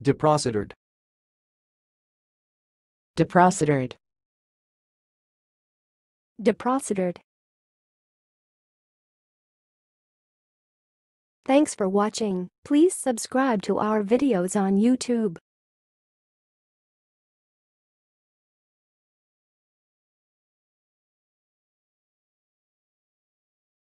deprocedured, deprocedured, deprocedured. Thanks for watching. Please subscribe to our videos on YouTube.